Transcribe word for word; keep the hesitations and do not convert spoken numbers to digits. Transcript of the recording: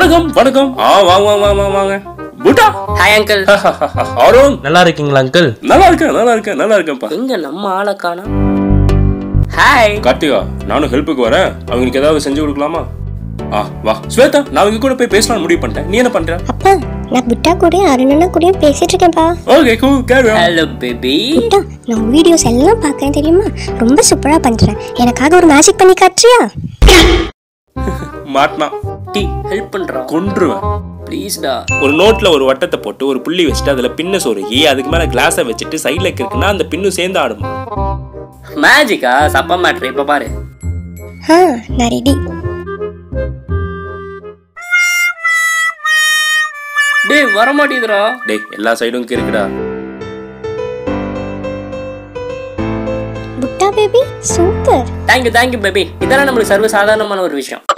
வணக்கம் வணக்கம். ஆ வாங்க வாங்க வாங்க வாங்க. புட்டா. Hi uncle. அருண். நல்லா இருக்கீங்களா அங்கிள்? நல்லா இருக்கேன் நல்லா இருக்கேன் நல்லா இருக்கேன்ப்பா. எங்க நம்ம ஆளை காணோம். ஹாய் கார்த்திகா, நானும் ஹெல்ப்புக்கு வரேன். அவங்களுக்கு ஏதாவது செஞ்சு கொடுக்கலாமா? ஆ வா. ஸ்வேதா, நான் அவங்க கூட போய் பேசலாம் முடிவு பண்ணிட்டேன். நீ என்ன பண்ற? அப்பா, நான் புட்டா கூட அருணனா கூட பேசிட்டு இருக்கேன்ப்பா. Okay cool, carry on. Hello baby. புட்டா, நான் வீடியோஸ் எல்லாம் பார்க்கறேன் தெரியுமா? ரொம்ப சூப்பரா பண்றேன். எனக்காக ஒரு மேஜிக் பண்ணி காட்டுறியா? மாட்னா. டி ஹெல்ப் பண்றா. கொன்றுவேன். ப்ளீஸ் டா. ஒரு நோட்ல ஒரு வட்டத்தை போட்டு ஒரு புள்ளி வச்சுட்டு அதுல பின்ன சொருகி அதுக்கு மேல கிளாஸை வச்சுட்டு சைடுல இருக்குன்னா அந்த பின்னு சேர்ந்து ஆடுமா? மேஜிக்கா? சப்பா மேட்ரு. இப்ப பாரு. ஆ, நான் ரெடி. டேய் வர மாட்டேங்குதுடா. டேய் எல்லா சைடும் இருக்குடா. புட்டா baby super. Thank you thank you baby. இதெல்லாம் நம்மளுக்கு சர்வ சாதாரணமான ஒரு விஷயம்.